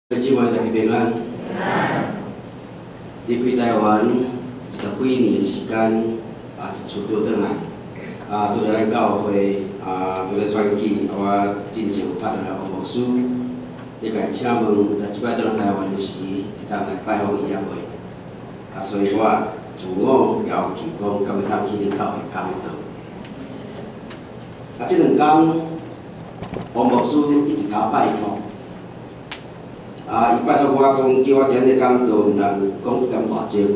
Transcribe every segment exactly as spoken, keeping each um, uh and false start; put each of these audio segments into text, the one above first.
姊妹大家平安。离开台湾十几年的时间，啊，一厝倒转来，啊，拄来教会，啊，拄来选举，我真正有拍到来王牧师，你甲伊请问，在即摆倒来台湾的时，会当来拜访伊也袂？啊，所以我自我要求讲，敢会当去恁教会讲道。啊，即两天，王牧师一直甲我拜托。 啊！伊拜托我讲，叫我今日讲道，毋通讲一点外钟。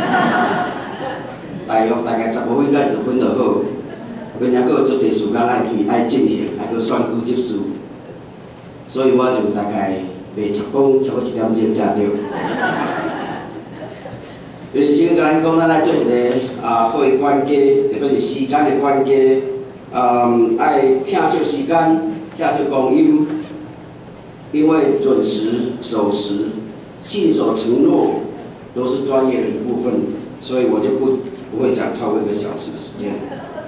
大约大概十五分到二十分就好。明仔佫有足侪事干爱去爱进行，还佫选举接事，所以我就大概袂是讲超过一点钟才对。因为先甲咱讲，咱爱做一个啊好的管家，特别是时间的管家，嗯，爱听惜时间，听惜光阴。 因为准时、守时、信守承诺，都是专业的一部分，所以我就不不会讲超过一个小时的时间。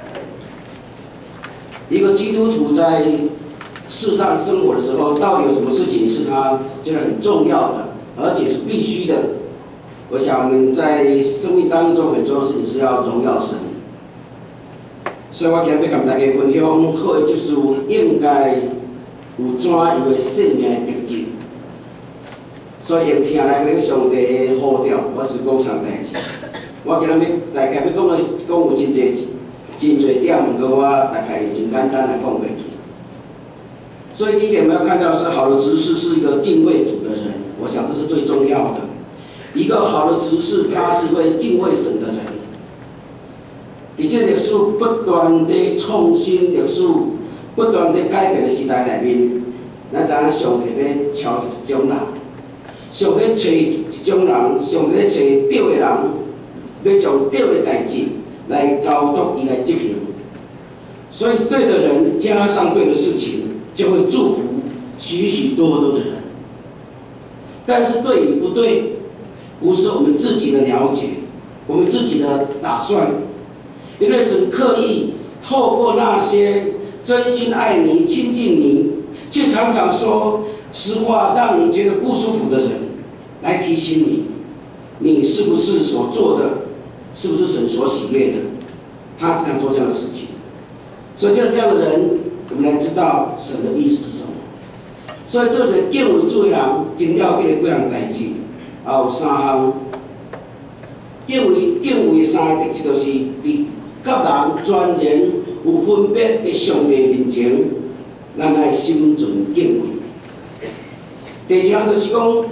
一个基督徒在世上生活的时候，到底有什么事情是他觉得很重要的，而且是必须的？我想我们在生命当中很重要的事情是要荣耀神。所以我今日要跟大家分享，好的就是应该。 有怎样的生命特质，所以用听来迄上帝的呼召，我是讲场代志。我今日要大概要讲的讲有真侪真侪点，毋过我大概真简单来讲袂去。所以第一点我们要看到的是，好的执事是一个敬畏主的人，我想这是最重要的。一个好的执事，他是会敬畏神的人。而且历史不断地创新，历史。 不断地改变的时代内面，咱知影上帝咧挑一种人，上帝找一种人，上帝咧找对的人，要将对的代志来交托伊来执行。所以对的人加上对的事情，就会祝福许许多多的人。但是对与不对，不是我们自己的了解，我们自己的打算，因为神刻意透过那些。 真心爱你、亲近你，却常常说实话，让你觉得不舒服的人，来提醒你，你是不是所做的，是不是神所喜悦的？他这样做这样的事情，所以就是这样的人，我们来知道神的意思是什么。所以这是敬畏主的人，真要紧的几项代志，啊有三项。敬畏敬畏的三个特质就是伫甲人全然。 有分别的上帝面前，咱爱心存敬畏。第二项就是讲，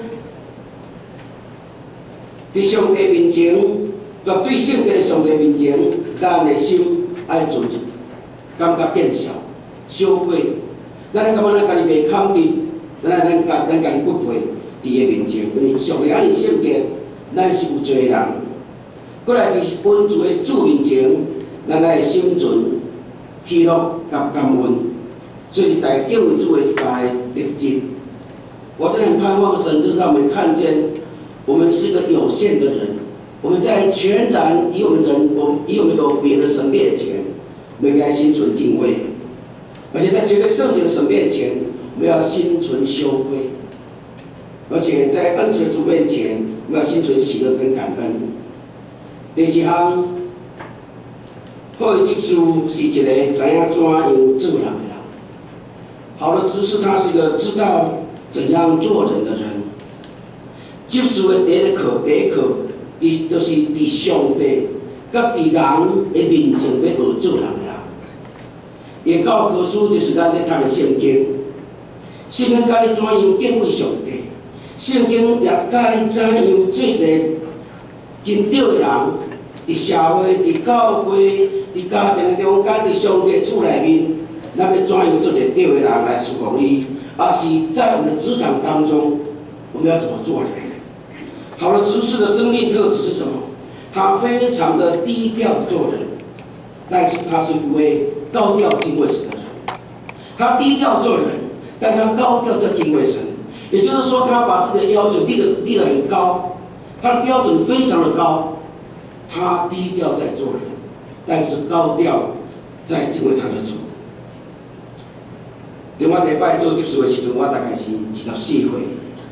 伫上帝面前，绝对圣洁的上帝面前，咱的心爱存感觉变小、羞愧。咱爱感觉咱家己袂堪得，咱爱咱家咱家己不配伫伊面前，因为上帝安尼圣洁，咱是有罪人。过来伫恩主的主面前，咱爱心存。 喜乐甲感恩，所以是大家敬畏主的三个特质。我真的很盼望神至少我们看见，我们是一个有限的人，我们在全然以我们人，我们以我们有别的神面前，我们应该心存敬畏；而且在绝对圣洁的神面前，我们要心存羞愧；而且在恩主的主面前，我们要心存喜乐跟感恩。第四项。 好的执事是一个知影怎样做人的人。好的执事，他是一个知道怎样做人的人。执事的第一课，第一课，伊就是伫上帝、甲伫人的面前要学做人的人。耶教科书就是咱咧读的圣经，圣经教你怎样敬畏上帝，圣经也教你怎样做一个真对的人。 伫社会、伫教会、伫家庭中间、伫上帝厝内面，咱要怎样做一个对的人来侍奉伊？而是在我们的职场当中，我们要怎么做人？好的执事的生命特质是什么？他非常的低调做人，但是他是一位高调敬畏神的人。他低调做人，但他高调在敬畏神。也就是说，他把自己的要求立得立得很高，他的标准非常的高。 他低调在做人，但是高调在敬畏他的主。伫我礼拜做执事的时阵，我大概是二十四岁。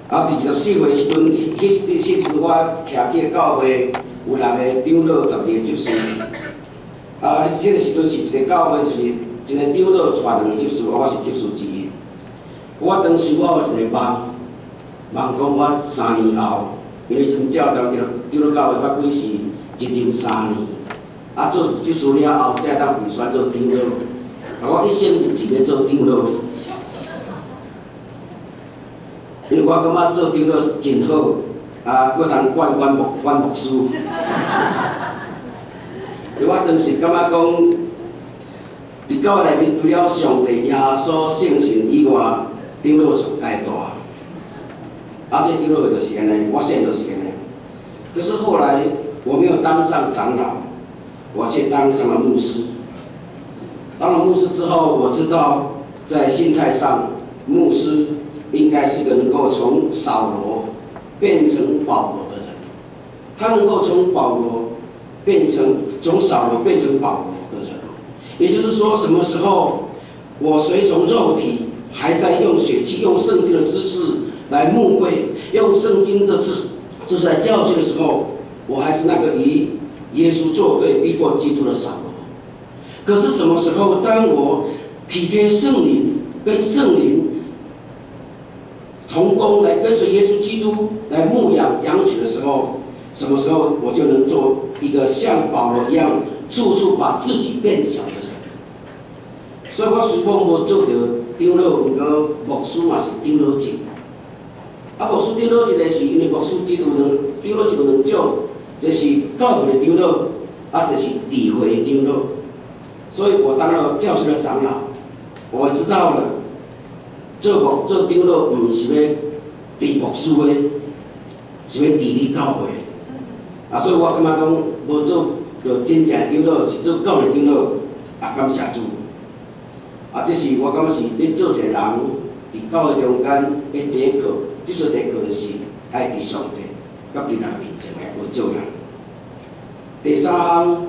啊，二十四岁时阵，迄迄迄时我徛去教会有六个长老，十二个执事。啊，迄个时阵是一个教会，就是一个长老带两个执事，我是执事之一。我当时我有一个梦，梦讲我三年后，因为从照到长老教会发几时，一任三年。啊，做执事了后，才当被选做长老。啊，我一生就只要做长老。 因为我感觉做长老真好，啊，搁通管管牧管牧师。因为我当时感觉讲，伫教会内面除了上帝、耶稣、圣神以外，长老上介大。啊，这长老就是安尼，我现在就是安尼。可是后来我没有当上长老，我却当上了牧师。当了牧师之后，我知道在心态上，牧师 应该是个能够从扫罗变成保罗的人，他能够从保罗变成从扫罗变成保罗的人，也就是说，什么时候我随从肉体还在用血气、用圣经的知识来牧会，用圣经的知知识来教训的时候，我还是那个与耶稣作对、逼迫基督的扫罗。可是什么时候，当我体贴圣灵，跟圣灵 同工来跟随耶稣基督来牧养羊群的时候，什么时候我就能做一个像保罗一样，处处把自己变小的人？所以我虽讲无做到长老，毋过牧师嘛是长老级。啊，牧师长老级个是因为牧师制度两，长老制度两种，一是教会的长老，啊，一是理会的长老。所以我当了教区的长老，我知道了。 做牧做长老，毋是要治牧师的，是要治理教会。啊，所以我感觉讲，无做着真正长老，是做教会长老，也感谢主。啊，这是我感觉是你做一个人，伫教会中间的第一课，即做第一课就是爱伫上帝，甲伫人面前来学做人。第三项，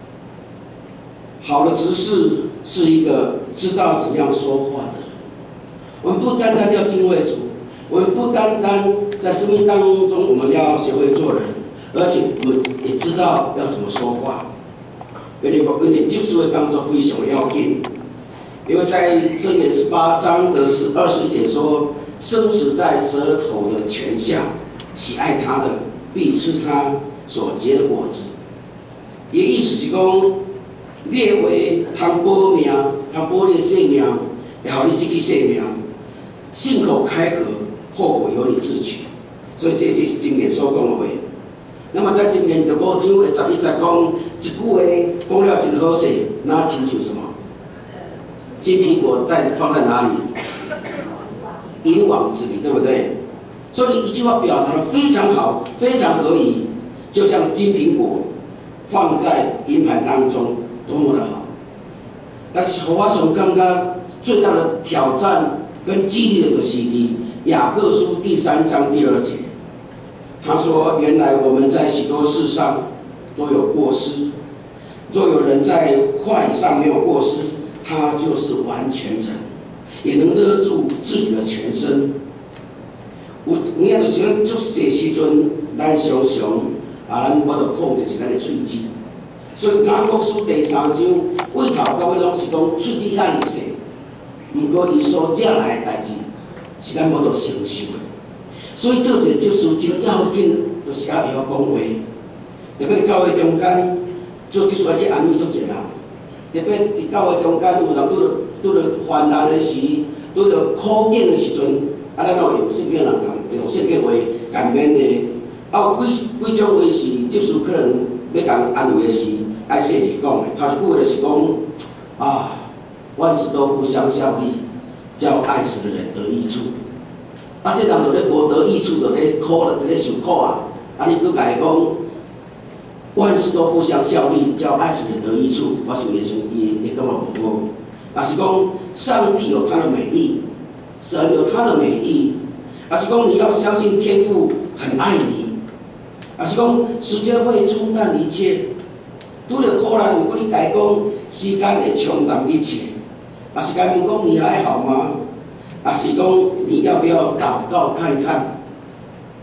好的执事是一个知道怎样说话的人。 我们不单单要敬畏主，我们不单单在生命当中我们要学会做人，而且我们也知道要怎么说话。因为因为就是会当作非常要紧，因为在箴言十八章的十二十一节说：“生死在舌头的泉下，喜爱他的必吃他所结的果子。”也意思是讲，列为通保命，通保你的性命，也互你失去性命。 信口开河，后果由你自取。所以这是经典所讲的话。那么在经典的五章的十一节讲，一句话讲了真好势，那亲像什么？金苹果在放在哪里？银网子里，对不对？所以一句话表达的非常好，非常合宜，就像金苹果放在银盘当中，多么的好。但是我所感觉最大的挑战 跟激励的就是以雅各书第三章第二节，他说：“原来我们在许多事上都有过失，若有人在话语上没有过失，他就是完全人，也能勒住自己的全身。”有有影就是咱做这时阵，咱常常啊，咱我着控制是咱的喙齿，所以雅各书第三章尾头到尾拢是讲喙齿遐尔细。 毋过，伊所遮来的代志，是咱无得承受的。所以做一个就是真要紧，就是要会晓讲话。特别伫教会中间，做即出来去安慰足一个人。特别伫教会中间，有人拄着拄着患难的时，拄着苦境的时阵，啊，咱有用圣经人讲，用圣经话共勉励。啊，有几几种话是即使可能要共安慰的时，爱细细讲的。头一句话就是讲啊。 万事都互相效力，叫爱神的人得益处。啊，这人就咧无得益处，就咧苦了，就咧受苦啊。啊，你佫甲伊讲，万事都互相效力，叫爱神的人得益处。我想也是伊伊感觉无好。啊，是讲上帝有他的美意，神有他的美意。啊，是讲你要相信天父很爱你。啊，是讲时间会冲淡一切。拄着苦难，如果你甲伊讲，时间会冲淡一切。 啊，是该问讲你还好吗？啊，是讲你要不要祷告看看？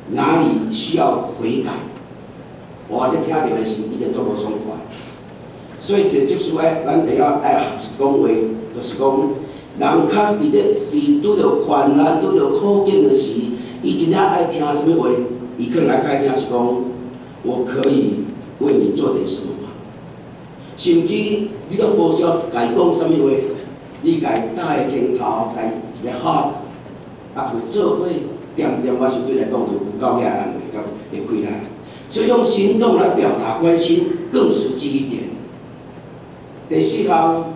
哪里需要悔改，我这听到的是一点都无爽快。所以这就是爱，咱会晓爱学习讲话，就是讲，人较伫这伫拄着困难、拄着苦境的时，伊真正爱听什么话，伊可能爱听是讲，我可以为你做点什么吗？甚至你都无需要甲伊讲什么话，你甲伊搭个肩头，甲伊一个好，啊，佢做伙点点，我相对来讲就有够野人会会开来。所以用行动来表达关心更实际一点。第四项，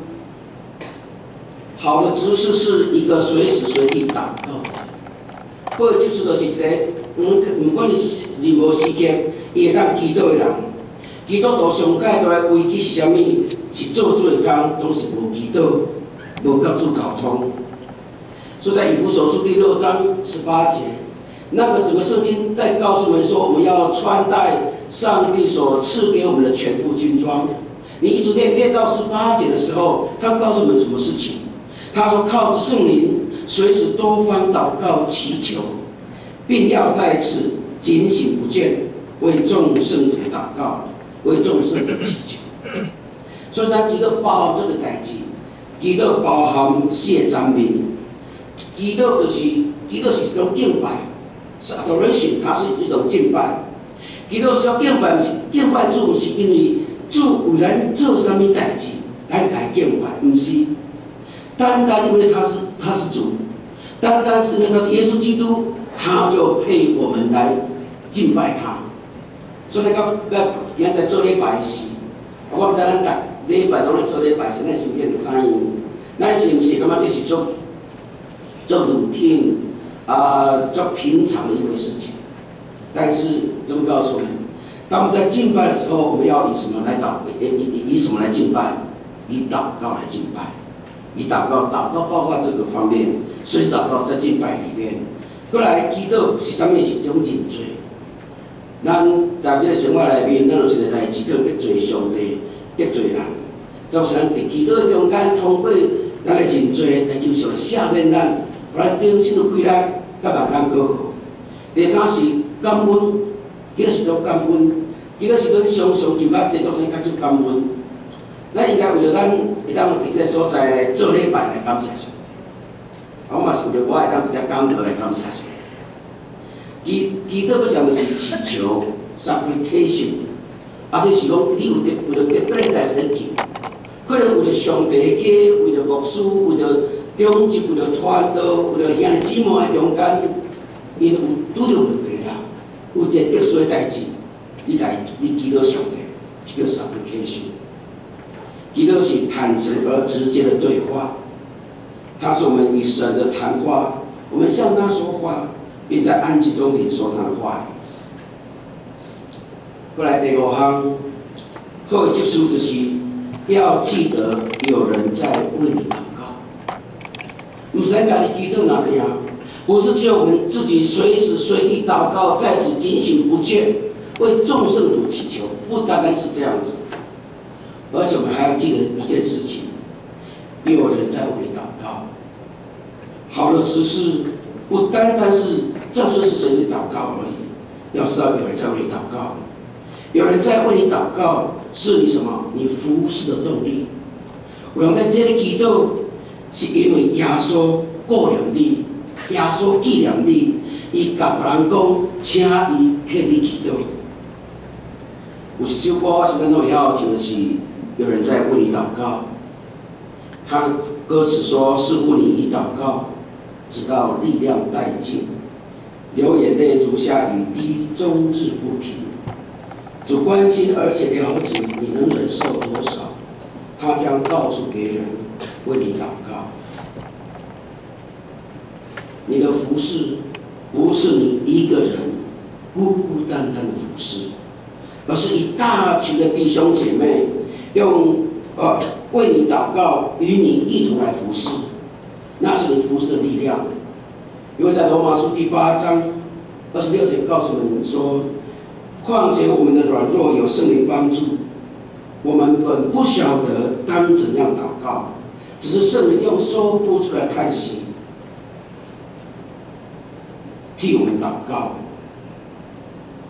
好的执事是一个随时随地祷告。好的执事就是一个，唔唔管你任何时间，伊会当祈祷的人。基督徒上界都来危机是啥物？是做主的工，拢是无祈祷，无甲主沟通。所以在以弗所书第六章十八节，那个整个圣经在告诉我们说，我们要穿戴上帝所赐给我们的全副军装。你一直练练到十八节的时候，他告诉我们什么事情？他说靠着圣灵，随时多方祷告祈求，并要在此警醒不倦，为众圣徒祷告，为众圣徒祈求。所以咱基督包含这个代志，基督包含谢赞美，基督就是基督是一种敬拜，是 adoration， 它是一种敬拜。基督是要敬拜，不是敬拜主，不是因为主为咱做什么代志来改敬拜，不是。单单因为他是他是主，单单是因为他是耶稣基督，他就配我们来敬拜他。所以咱到咱今仔做礼拜时，我毋知咱逐礼拜拢咧做礼拜时，咱心境有啥样？咱是毋是感觉这是做做 routine 啊，做平常的一回事情？但是这么告诉我们，当我们在敬拜的时候，我们要以什么来祷？以以以什么来敬拜？以祷告来敬拜。以祷告，祷告包括这个方面，随时祷告在敬拜里面。过来，基督是啥物？是一种认罪。咱在这个生活里面，咱有一个代志，叫得罪上帝，得罪人。就是咱伫基督的中间，通过咱的认罪来求上赦免咱，互咱重新的开来，甲人人和好。第三是感恩，基督是种感恩，基督是咱常常求甲基督先甲主感恩。咱应该为了咱会当伫这所在来做礼拜来感谢上帝。我嘛是为了我会当伫这讲道来感谢上帝。基基督要讲的是祈求 supplication， 而且是讲你有特为了特别的代志在求，可能为了上帝的家，为了牧师，为了中职，为了传道，为了兄弟姊妹的中间，因有拄着问题啦，有一个特殊的代志，你来你祈祷上帝，叫 supplication。基督是坦诚而直接的对话，它是我们与神的谈话，我们向他说话，并在安静中领受他的话语。过来第五项，好的接触就是要记得有人在为你祷告，不是讲你祈祷哪个样，不是只有我们自己随时随地祷告，在此警醒不倦，为众圣徒祈求，不单单是这样子。而且我们还要记得一件事情，有人在为你祷告。好的执事不单单是这随时随地祷告而已，要知道有人在为你祷告，有人在为你祷告，是你什么？你服侍的动力。我用在这里祈祷，是因为耶稣顾念你，耶稣纪念你，伊甲别人讲，请伊替你祈祷。有一首歌我是咱拢会晓唱的是。有人在为你祷告，他的歌词说：“是乎你已祷告，直到力量殆尽，流眼泪如下雨滴，终日不停。主关心而且了解你能忍受多少，他将告诉别人为你祷告。你的服侍不是你一个人孤孤单单的服侍，而是一大群的弟兄姐妹。”用呃为你祷告，与你一同来服侍，那是你服侍的力量。因为在罗马书第八章二十六节告诉我们说：“况且我们的软弱有圣灵帮助，我们本不晓得当怎样祷告，只是圣灵用说不出来叹息，替我们祷告。”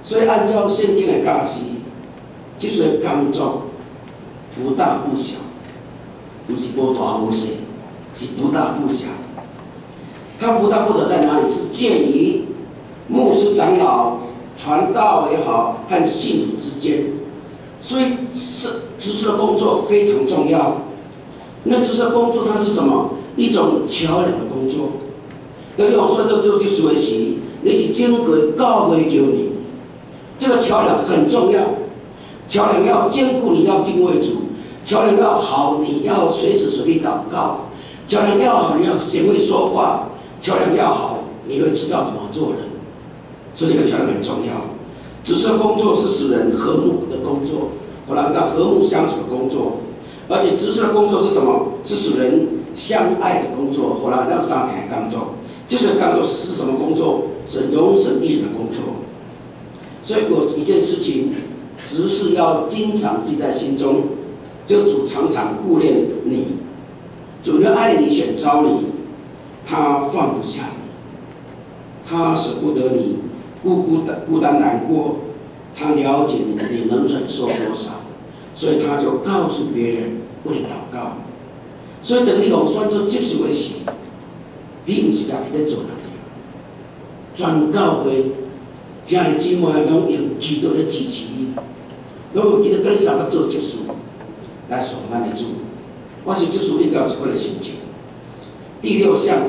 所以按照圣经的教示，这些工作不大不小，不是无大无小，是不大不小。它不大不小在哪里？是介于牧师长老、传道也好和信徒之间。所以是执事的工作非常重要。那执事的工作它是什么？一种桥梁的工作。等于我说到这就是为是，你是经过教会救你，这个桥梁很重要。桥梁要坚固，你要敬畏主；桥梁要好，你要随时随地祷告；桥梁要好，你要学会说话；桥梁要好，你会知道怎么做人。所以这个桥梁很重要。执事的工作是使人和睦的工作，我来到和睦相处的工作。而且执事的工作是什么？是使人相爱的工作。后来到三天的工作，就是工作是什么工作？是容神益人的工作。所以有一件事情，执事要经常记在心中，就主常常顾念你，主要爱你，选召你，他放不下你，他舍不得你孤孤单孤单难过，他了解你，你能忍受多少，所以他就告诉别人为你祷告。所以等你用选做接受的时，你不是家己在做人，全教会兄弟姊妹拢用基督来支持你，拢用基督跟你三个做接受，来崇拜的主。我是接受应该有这个心情。第六项，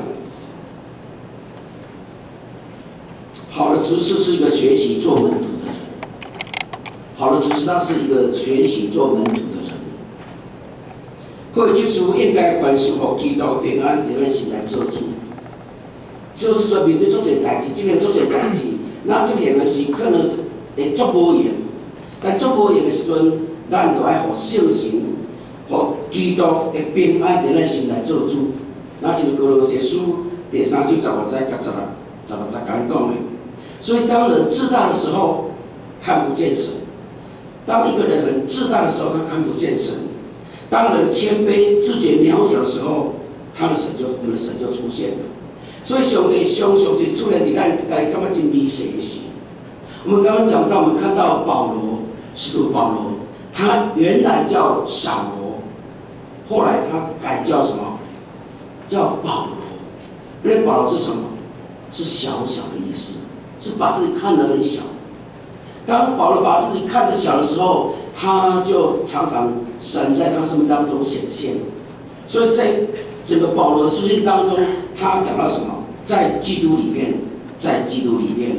好的执事是一个学习做门徒的人。好的执事他是一个学习做门徒的人。各位基督徒应该关心和基督平安伫咱心内做主。就是说，面对做些代志，这边做些代志，那这边的是可能会做无用，但做无用的时阵，咱就爱互圣神、互基督的平安伫咱心内做主。那就是哥罗西书第三章十五节甲十六、十六节讲讲的。所以，当人自大的时候，看不见神；当一个人很自大的时候，他看不见神；当人谦卑、自觉渺小的时候，他的神就我们的神就出现了。所以上帝常常是出现在咱家感觉真微小的时。我们刚刚讲到，我们看到保罗，使徒保罗，他原来叫扫罗，后来他改叫什么？叫保罗。因为保罗是什么？是小小的意思，是把自己看得很小。当保罗把自己看得小的时候，他就常常神在他生命当中显现。所以在整个保罗的书信当中，他讲到什么？在基督里面，在基督里面。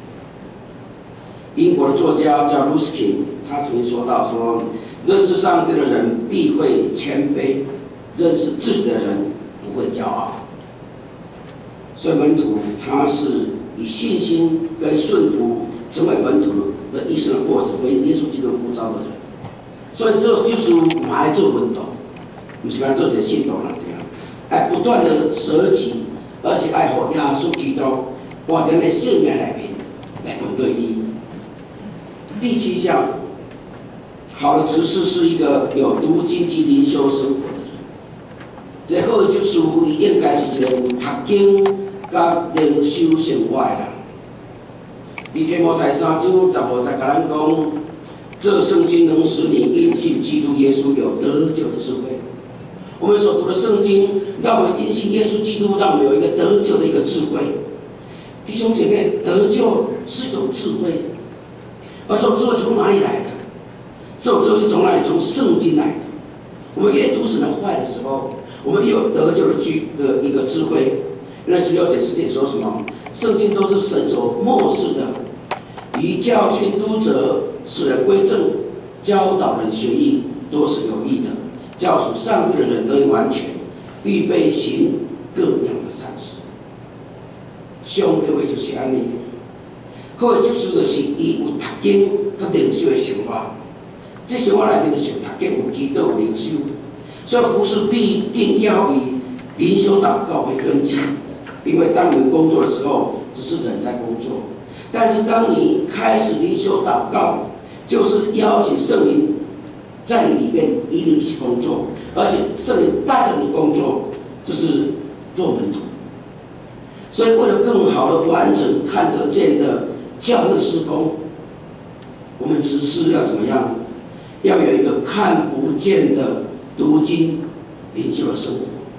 英国的作家叫 Ruskin， 他曾经说到说，认识上帝的人必会谦卑，认识自己的人不会骄傲。所以门徒他是以信心跟顺服成为门徒的一生的过程，为耶稣基督呼召的人。所以这就是我们爱做门徒，不是讲做些信徒那样，爱不断的舍己。而且爱互耶稣基督活在你生命里面来跟对伊。第七项，好的执事是一个有读经及灵修生活的人。这好的执事伊应该是一个有读经甲灵修生活的人。以提摩太三章十五节甲咱讲，这圣经能使你因信基督耶稣有得救的智慧。我们所读的圣经，让我们因信耶稣基督，让我们有一个得救的一个智慧。弟兄姐妹，得救是一种智慧，而这种智慧从哪里来的？这种智慧是从哪里？从圣经来的。我们阅读神的话的时候，我们也有得救的句的一个智慧。因为十六节、十节说什么？圣经都是神所默示的，以教训、督责、使人归正、教导人学艺，都是有益的。教属上帝的人得以完全，预备行各样的善事。上帝话就是安尼，好的接触就是伊有读经甲灵修的生活。这生活内面就是有读经、有祈祷、有灵修，所以服事必定要以灵修祷告为根基。因为当你工作的时候，只是人在工作，但是当你开始灵修祷告，就是邀请圣灵在你里面与你一起工作，而且圣灵带着你工作，这是做门徒。所以为了更好的完成看得见的教会施工， 我们执事要怎么样？要有一个看不见的读经灵修的生活。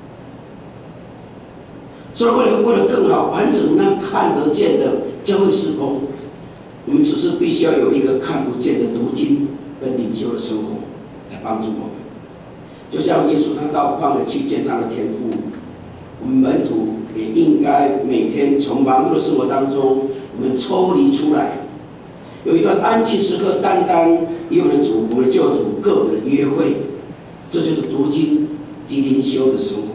所以为了为了更好完成那看得见的教会事工，我们只是必须要有一个看不见的读经跟灵修的生活来帮助我们。就像耶稣他到旷野去见他的天父，我们门徒也应该每天从忙碌的生活当中，我们抽离出来，有一段安静时刻，单单与我们的主、我们的救主个人的约会，这就是读经及灵修的生活。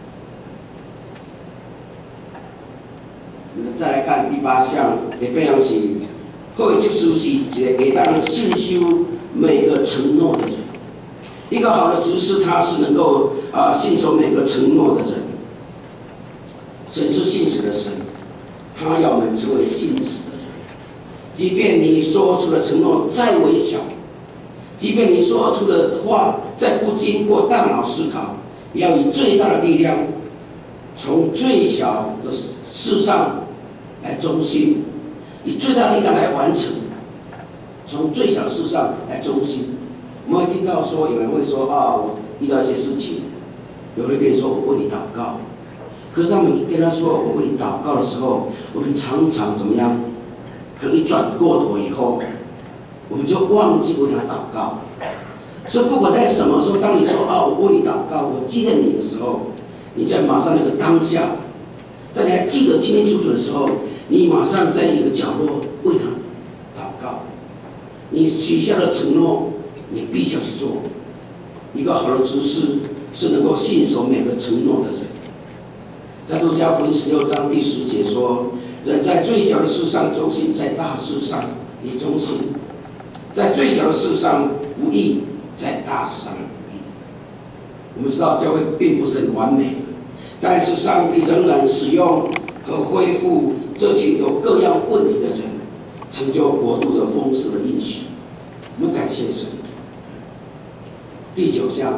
再来看第八项，也非常是，后一就是是一个给当信修每个承诺的人。一个好的执事，他是能够啊、呃、信守每个承诺的人。神是信实的神，他要我们成为信实的人。即便你说出的承诺再微小，即便你说出的话再不经过大脑思考，也要以最大的力量，从最小的事上来忠心，以最大的力量来完成，从最小的事上来忠心。我们会听到说，有人会说啊，我遇到一些事情，有人跟你说我为你祷告，可是他们跟他说我为你祷告的时候，我们常常怎么样？可能一转过头以后，我们就忘记为他祷告。所以不管在什么时候，当你说啊，我为你祷告，我记得你的时候，你在马上那个当下，在你还记得清清楚楚的时候，你马上在一个角落为他祷告。你许下的承诺，你必须要去做。一个好的执事是能够信守每个承诺的人。在路加福音十六章第十节说：“人在最小的事上忠心，在大事上也忠心；在最小的事上不义，在大事上不义。”我们知道教会并不是很完美的，但是上帝仍然使用和恢复这群有各样问题的人，成就国度的丰盛的应许。我们感谢神。第九项，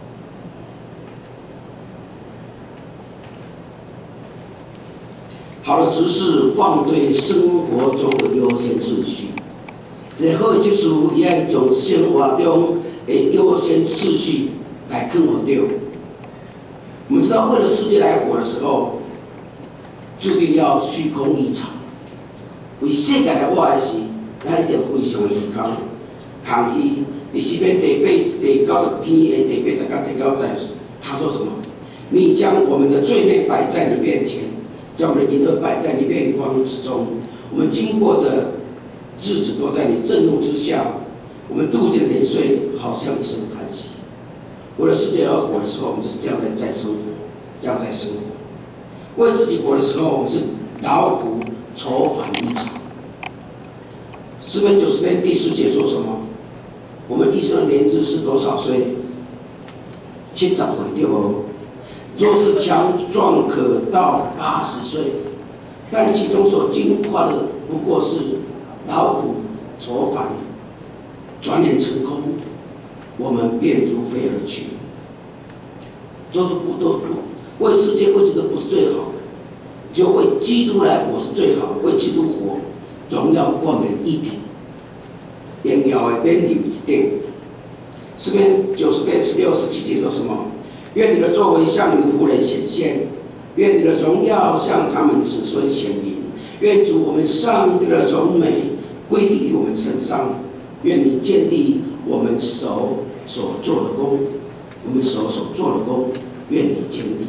好的执事放对生活中的优先顺序，这好就是也从生活中的优先次序来看我对。我们知道，为了世界来活的时候，注定要虚空一场。为世界来活的时，咱一定非常的依靠抗议。你诗篇第八第九十篇的第八十到第九十，他说什么？你将我们的罪孽摆在你面前，将我们的淫恶摆在你面光之中。我们经过的日子都在你震怒之下，我们度尽年岁，好像一声叹息。为了世界而活的时候，我们就是这样在生活，这样在生活。为自己活的时候，我们是劳苦愁烦一场。诗篇九十篇第十节说什么？我们一生的年资是多少岁？七十岁对不？若是强壮，可到八十岁，但其中所经过的不过是劳苦愁烦，转眼成空，我们便如飞而去。都是不都不为世界为这个不是最好的，就为基督来活是最好的，为基督活，荣耀冠冕一顶。荣耀的冕旒一顶。诗篇九十篇十六十七节说什么？愿你的作为向你的仆人显现，愿你的荣耀向他们子孙显明。愿主我们上帝的荣美归于我们身上。愿你建立我们手所做的工，我们手所做的工，愿你建立。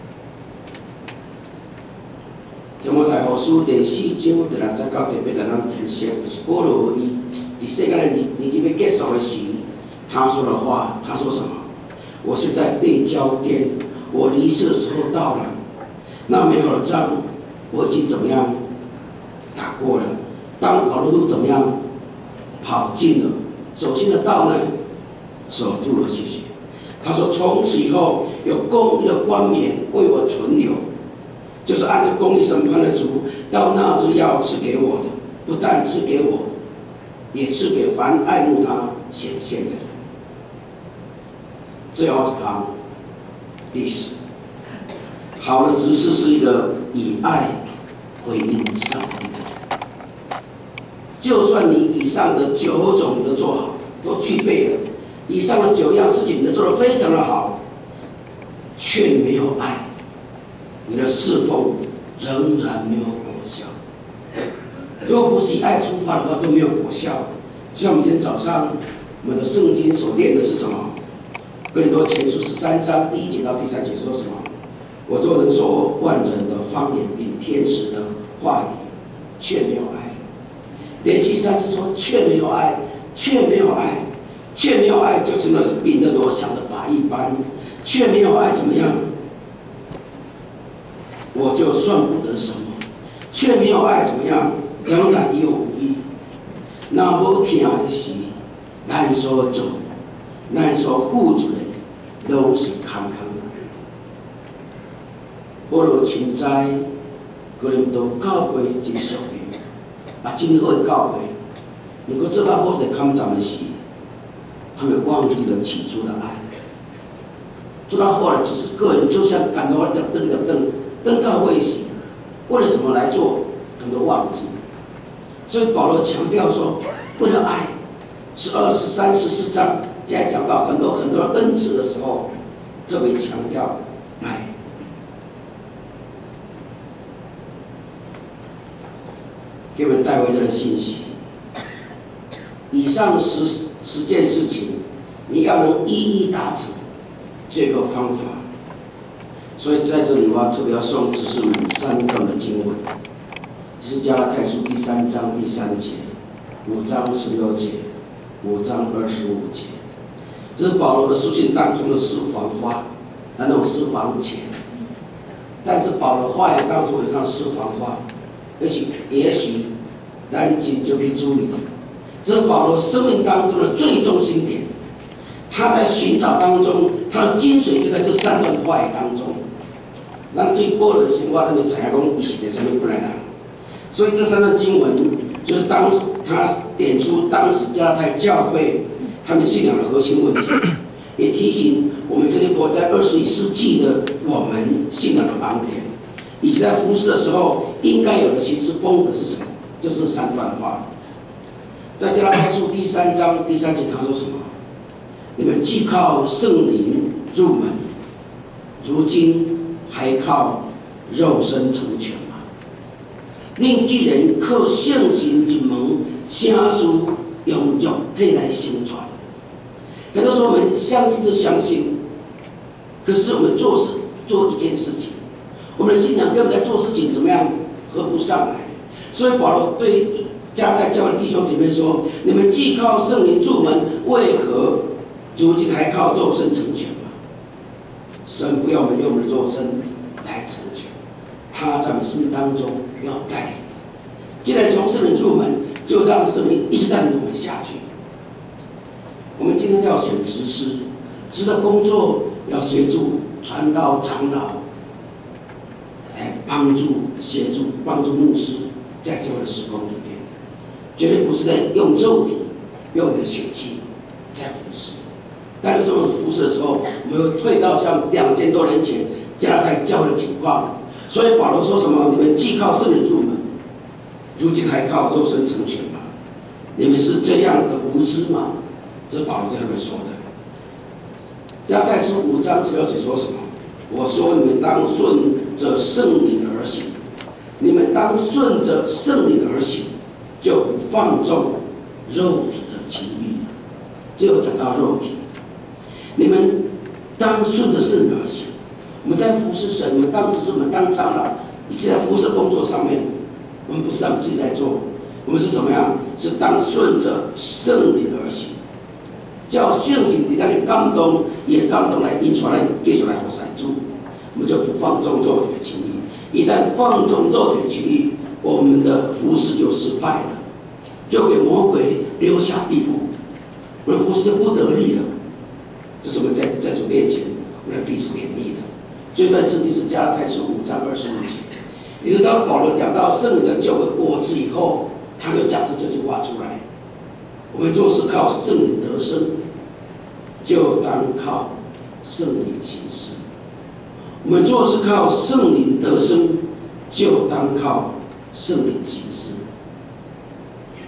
提摩太后书第四章第六十九、第八十咱提醒，就是保罗伊伫世界的日日子要结束的时，他说的话，他说什么？我现在被交奠，我离世的时候到了。那美好的仗，我已经怎么样打过了？当跑的路怎么样跑尽了？首先的道呢，守住了，谢谢。他说，从此以后有公义的冠冕为我存留。就是按照公义审判的主，到那日要赐给我的，不但赐给我，也赐给凡爱慕他显现的人。最后是他第十，好的执事是一个以爱回应上帝的人。 就算你以上的九种你都做好，都具备了，以上的九样事情你都做得非常的好，却没有爱，你的侍奉仍然没有果效。如果不是以爱出发的话，都没有果效。像我们今天早上我们的圣经所念的是什么？哥林多前书十三章第一节到第三节说什么？我若能说万人的方言并天使的话语，却没有爱。连续三次说却没有爱，却没有爱，却没有爱，就真的是病得多想的把一般。却没有爱怎么样？我就算不得什么。却没有爱怎么样？仍然有益。那无听的是，咱所做，咱所付出的，拢是空空的。保罗亲在哥林多教会真属灵，啊，真好的教会。能够做到好在抗战的是，他们忘记了起初的爱。做到后来，只是个人就像感到等等等等等教会时，为了什么来做，他们都忘记。所以保罗强调说，为了爱，十二、十三、十四章在讲到很多很多的恩赐的时候，特别强调爱。给我们带回这个信息。以上十十件事情，你要能一一达成，这个方法。所以在这里我要特别要送指示们三段的经文，就是加拉太书第三章第三节、五章十六节、五章二十五节。这是保罗的书信当中的私房话，那种私房钱。但是保罗话语当中有那私房话，而且也许咱真就去注意。这是保罗生命当中的最中心点。他在寻找当中，他的精髓就在这三段话语当中。咱对保罗的生活，咱就知影讲，伊是在什么过来人。所以这三段经文，就是当时他点出当时加拉太教会他们信仰的核心问题，也提醒我们这些活在二十一世纪的我们信仰的盲点，以及在服事的时候应该有的行事风格是什么？就是这三段话。在加拉太书第三章第三节，他说什么？你们既靠圣灵入门，如今还靠肉身成全吗？令巨人靠圣行入门，声书用肉体来宣传。很多时候我们相信就相信，可是我们做事做一件事情，我们的信仰跟我们在做事情怎么样合不上来？所以保罗对加拉太教会的弟兄姐妹说：“你们既靠圣灵入门，为何如今还靠肉身成全吗？”神不要我们用我们的肉身来成全，他在我们生命当中要带领。既然从圣灵入门，就让圣灵一直带领我们下去。我们今天要选执事，执事的工作要协助传道长老，来帮助、协助、帮助牧师在教会的事工里面，绝对不是在用肉体、用你的血气在服侍。但有这种服侍的时候，我们会退到像两千多年前加拉太教会的情况。所以保罗说什么？你们既靠圣灵入门，如今还靠肉身成全吗？你们是这样的无知吗？这是保罗对他们说的。加拉太书五章十六节说什么？我说你们当顺着圣灵而行，你们当顺着圣灵而行，就不放纵肉体的情欲。只有讲到肉体，你们当顺着圣灵而行。我们在服侍神，我们当执事，我们当长老，以及在服侍工作上面，我们不是让自己在做，我们是怎么样？是当顺着圣灵而行。叫圣灵在那里感动，也感动来引出来，继续来服侍主。我们就不放纵肉体的情欲。一旦放纵肉体的情欲，我们的服侍就失败了，就给魔鬼留下地步，我们的服侍就不得力了。这是我们在在主面前，我们彼此勉励的。这段圣经是加拉太书五章二十五节。也就是当保罗讲到圣灵的九个果子以后，他就讲出这句话出来。我们若是靠圣灵得生，就当靠圣灵行事。我们若是靠圣灵得生，就当靠圣灵行事。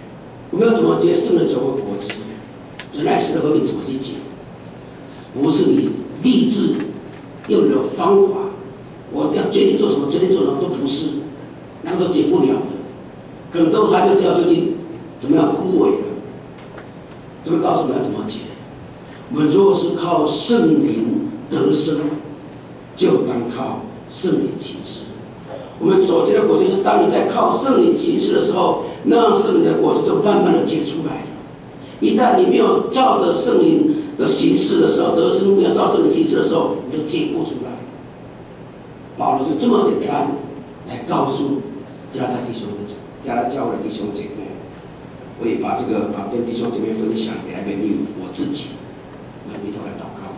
我们要怎么结圣人走过国际？人爱神的和平怎么去结？不是你立志又有方法，我要决定做什么，决定做什么都不是，那个都解不了的，可能都还没有知道究竟怎么样枯萎了。这个告诉我们要怎么解？我们如果是靠圣灵得生，就当靠圣灵行事。我们所结的果，就是当你在靠圣灵行事的时候，那圣灵的果子就慢慢的结出来了。一旦你没有照着圣灵的形式的时候，得生没有照圣灵形式的时候，你就结不出来。保罗就这么简单来告诉加拉太弟兄们、加拉教会的弟兄姐妹。我也把这个啊跟弟兄姐妹分享，也来勉励我自己。来低头来祷告。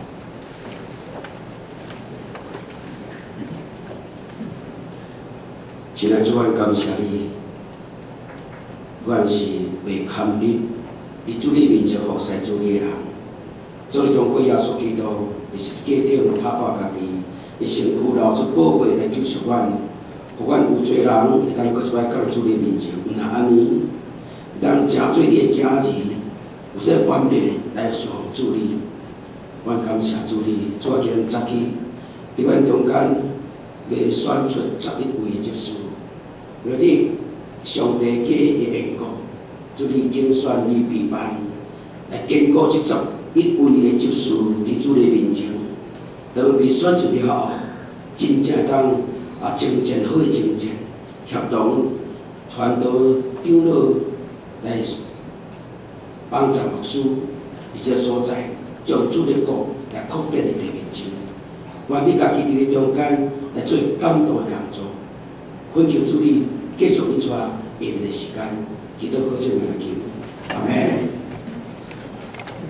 亲爱的主啊，感谢你，阮是未堪你，伫主你面前服侍主你的人。做你中国耶稣基督，你是家庭打破家己，你身躯流出宝血来救赎阮，互阮有罪人会当搁出来到主你面前。毋若安尼，当正做你的家人，有这方面来侍奉主你。阮感谢主你，主啊，今日早起伫阮中间要选出十一位的执事。为你上帝家的缘故，主你拣选你备办，来坚固这十一位的执事伫主你面前，当被选出了后，真正当啊征战好的征战，协同传道长老来帮助牧师伫这所在，将主的国来扩展伫地面前。愿你家己伫咧中间来做感动的工作。恳求主你继续引出下面的时间，祈祷各种人的求。